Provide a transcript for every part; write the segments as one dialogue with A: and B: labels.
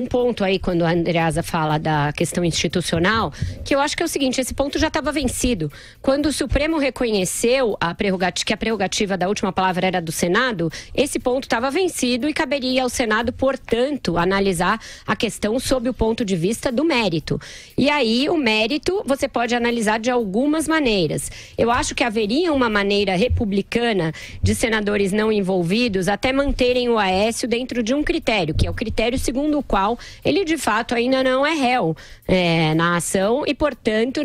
A: ponto aí, quando a Andreasa fala da questão institucional, que eu acho que é o seguinte: esse ponto já estava vencido. Quando o Supremo reconheceu que a prerrogativa da última palavra era do Senado, esse ponto estava vencido e caberia ao Senado, portanto, analisar a questão sob o ponto de vista do mérito. E aí, o mérito você pode analisar de algumas maneiras. Eu acho que haveria uma maneira republicana de senadores não envolvidos até manterem o Aécio dentro de um critério, que é o critério segundo o qual ele, de fato, ainda não é réu na ação e, portanto,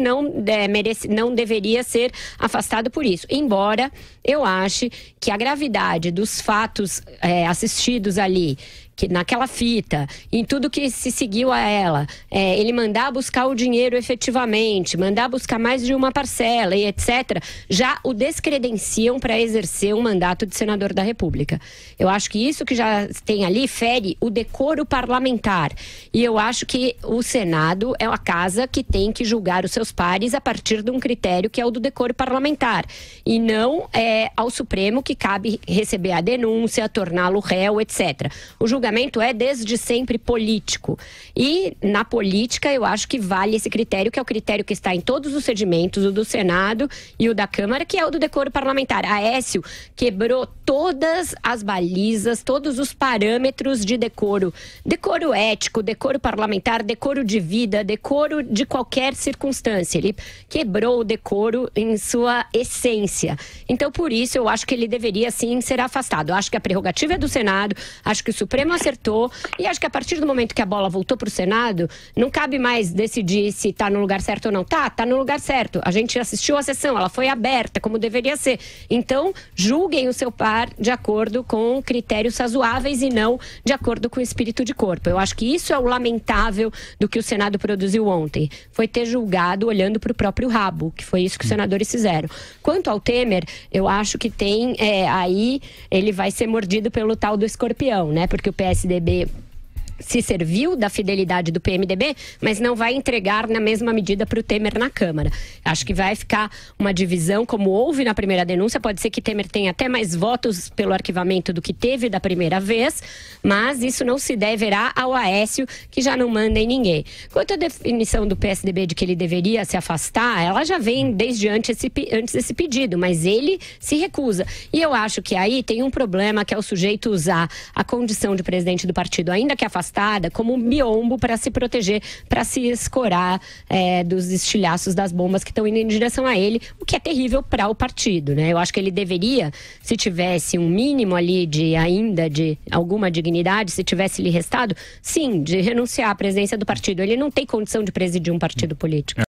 A: não deveria ser afastado por isso. Embora eu ache que a gravidade dos fatos assistidos ali, que naquela fita, em tudo que se seguiu a ela, ele mandar buscar o dinheiro efetivamente, mandar buscar mais de uma parcela e etc., já o descredenciam para exercer um mandato de senador da República. Eu acho que isso que já tem ali fere o decoro parlamentar. E eu acho que o Senado é a casa que tem que julgar os seus pares a partir de um critério que é o do decoro parlamentar. E não ao Supremo que cabe receber a denúncia, torná-lo réu, etc. O julgamento é desde sempre político. E na política eu acho que vale esse critério, que é o critério que está em todos os sedimentos, o do Senado e o da Câmara, que é o do decoro parlamentar. Aécio quebrou todas as balizas, todos os parâmetros de decoro. Decoro ético, decoro parlamentar, decoro de vida, decoro de qualquer circunstância. Ele quebrou o decoro em sua essência. Então, por isso, eu acho que ele deveria, sim, ser afastado. Eu acho que a prerrogativa é do Senado, acho que o Supremo acertou e acho que a partir do momento que a bola voltou para o Senado, não cabe mais decidir se está no lugar certo ou não. Tá no lugar certo. A gente assistiu a sessão, ela foi aberta, como deveria ser. Então, julguem o seu par de acordo com critérios razoáveis e não de acordo com o espírito de corpo. Eu acho que isso é o lamentável do que o Senado produziu ontem. Foi ter julgado olhando para o próprio rabo, que foi isso que os senadores fizeram. Quanto ao Temer, eu acho que tem, aí ele vai ser mordido pelo tal do escorpião, né? Porque o PSDB se serviu da fidelidade do PMDB, mas não vai entregar na mesma medida para o Temer na Câmara. Acho que vai ficar uma divisão, como houve na primeira denúncia. Pode ser que Temer tenha até mais votos pelo arquivamento do que teve da primeira vez, mas isso não se deverá ao Aécio, que já não manda em ninguém. Quanto à definição do PSDB de que ele deveria se afastar, ela já vem desde antes desse pedido, mas ele se recusa. E eu acho que aí tem um problema, que é o sujeito usar a condição de presidente do partido, ainda que afastada, como um biombo para se proteger, para se escorar dos estilhaços das bombas que estão indo em direção a ele, o que é terrível para o partido, né? Eu acho que ele deveria, se tivesse um mínimo ali de alguma dignidade, se tivesse lhe restado, sim, de renunciar à presidência do partido. Ele não tem condição de presidir um partido político.